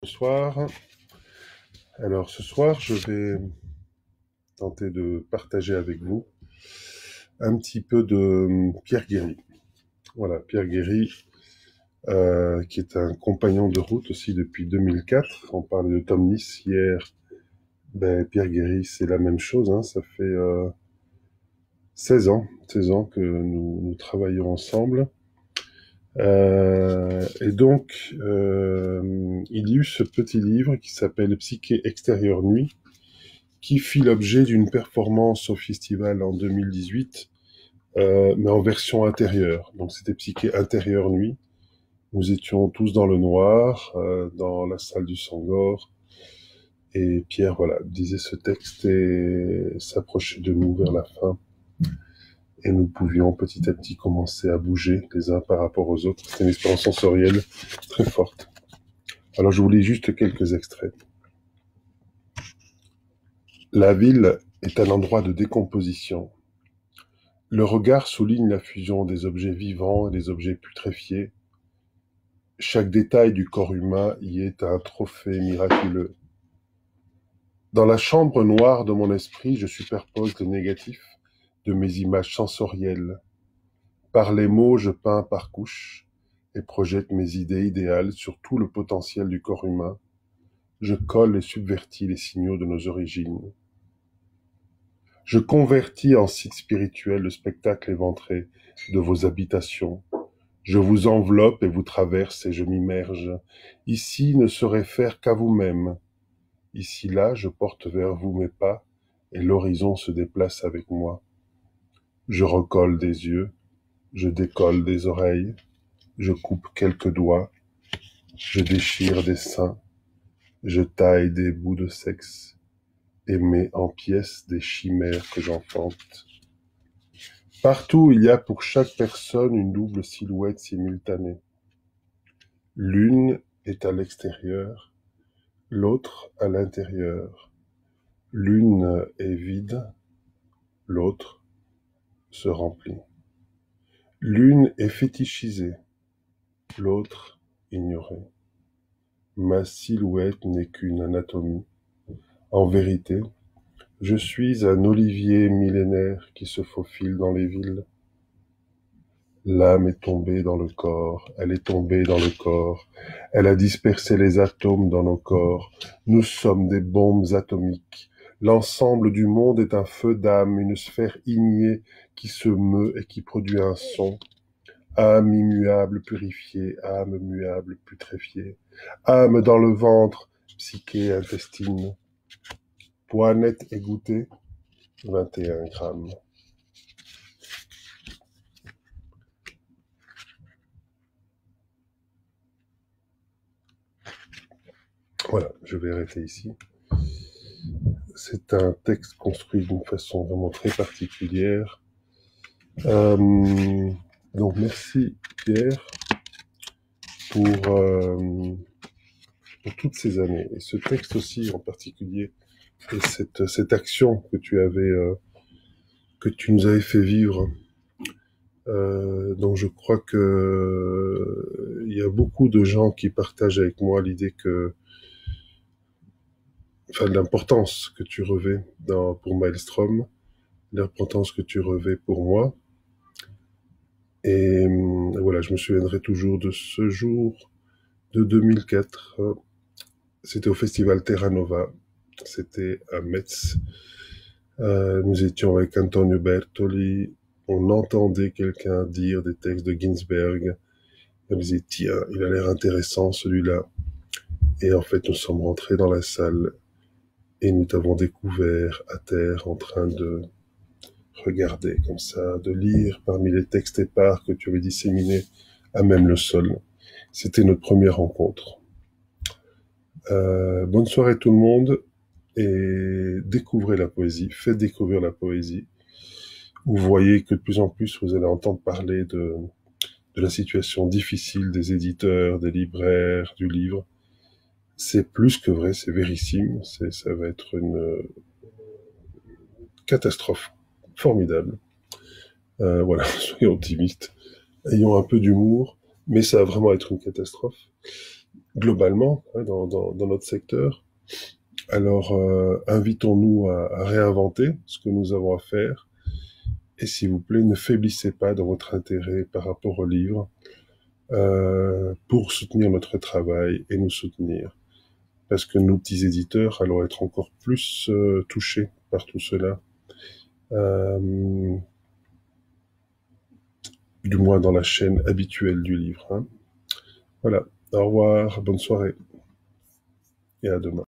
Bonsoir. Alors ce soir, je vais tenter de partager avec vous un petit peu de Pierre Guéry. Voilà, Pierre Guéry, qui est un compagnon de route aussi depuis 2004. On parlait de Tom Nice hier. Pierre Guéry, c'est la même chose. Hein. Ça fait 16 ans que nous travaillons ensemble. Et donc, il y a eu ce petit livre qui s'appelle Psyché extérieure nuit, qui fit l'objet d'une performance au festival en 2018, mais en version intérieure. Donc c'était Psyché intérieure nuit. Nous étions tous dans le noir, dans la salle du Sangor, et Pierre, voilà, disait ce texte et s'approchait de nous vers la fin. Et nous pouvions petit à petit commencer à bouger les uns par rapport aux autres. C'était une expérience sensorielle très forte. Alors je vous lis juste quelques extraits. La ville est un endroit de décomposition. Le regard souligne la fusion des objets vivants et des objets putréfiés. Chaque détail du corps humain y est un trophée miraculeux. Dans la chambre noire de mon esprit, je superpose les négatifs de mes images sensorielles. Par les mots, je peins par couches et projette mes idées idéales sur tout le potentiel du corps humain. Je colle et subvertis les signaux de nos origines. Je convertis en site spirituel le spectacle éventré de vos habitations. Je vous enveloppe et vous traverse et je m'immerge. Ici ne se réfère qu'à vous-même. Ici là, je porte vers vous mes pas et l'horizon se déplace avec moi. Je recolle des yeux, je décolle des oreilles, je coupe quelques doigts, je déchire des seins, je taille des bouts de sexe et mets en pièces des chimères que j'enfante. Partout, il y a pour chaque personne une double silhouette simultanée. L'une est à l'extérieur, l'autre à l'intérieur. L'une est vide, l'autre se remplit. L'une est fétichisée, l'autre ignorée. Ma silhouette n'est qu'une anatomie. En vérité, je suis un olivier millénaire qui se faufile dans les villes. L'âme est tombée dans le corps, elle est tombée dans le corps, elle a dispersé les atomes dans nos corps. Nous sommes des bombes atomiques. L'ensemble du monde est un feu d'âme, une sphère ignée qui se meut et qui produit un son. Âme immuable purifiée, âme muable putréfiée, âme dans le ventre, psyché intestine. Poids net égoutté, 21 grammes. Voilà, je vais arrêter ici. C'est un texte construit d'une façon vraiment très particulière. Donc merci Pierre pour toutes ces années. Et ce texte aussi en particulier, et cette action que tu nous avais fait vivre. Donc je crois que il y a beaucoup de gens qui partagent avec moi l'idée de l'importance que tu revêts pour Maelstrom, l'importance que tu revêts pour moi. Et voilà, je me souviendrai toujours de ce jour de 2004. C'était au festival Terra Nova. C'était à Metz. Nous étions avec Antonio Bertoli. On entendait quelqu'un dire des textes de Ginsberg. On disait, tiens, il a l'air intéressant celui-là. Et en fait, nous sommes rentrés dans la salle et nous t'avons découvert à terre en train de regarder comme ça, de lire parmi les textes épars que tu avais disséminés à même le sol. C'était notre première rencontre. Bonne soirée tout le monde et découvrez la poésie, faites découvrir la poésie. Vous voyez que de plus en plus vous allez entendre parler de la situation difficile des éditeurs, des libraires, du livre. C'est plus que vrai, c'est vérissime, ça va être une catastrophe formidable. Voilà, soyons optimistes, ayons un peu d'humour, mais ça va vraiment être une catastrophe. globalement, hein, dans notre secteur. Alors, invitons-nous à réinventer ce que nous avons à faire. Et s'il vous plaît, ne faiblissez pas dans votre intérêt par rapport au livre pour soutenir notre travail et nous soutenir. Parce que nous, petits éditeurs, allons être encore plus touchés par tout cela. Du moins dans la chaîne habituelle du livre. Hein. Voilà. Au revoir, bonne soirée et à demain.